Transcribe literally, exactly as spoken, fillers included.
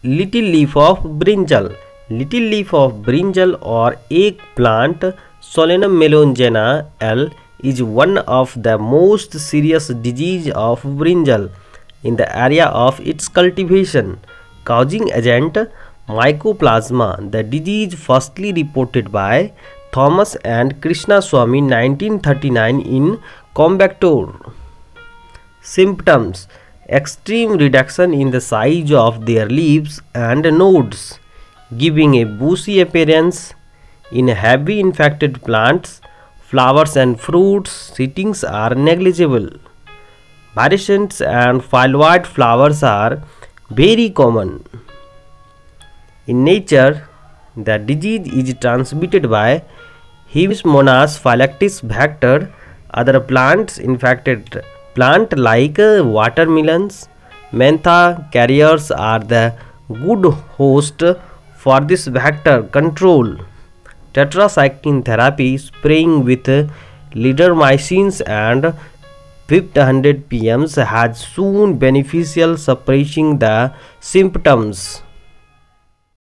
Little leaf of brinjal. Little leaf of brinjal or eggplant Solanum melongena L is one of the most serious disease of brinjal in the area of its cultivation. Causing agent Mycoplasma. The disease firstly reported by Thomas and Krishnaswamy nineteen thirty-nine in Coimbatore. Symptoms: extreme reduction in the size of their leaves and nodes, giving a bushy appearance. In heavy infected plants, flowers and fruits seedings are negligible. Variations and foliate flowers are very common. In nature, the disease is transmitted by Hibismonas phylactis vector. Other plants infected plant like watermelons, mentha carriers are the good host for this vector control. Tetracycline therapy spraying with lidermycins and fifty hundred p m has shown beneficial suppressing the symptoms.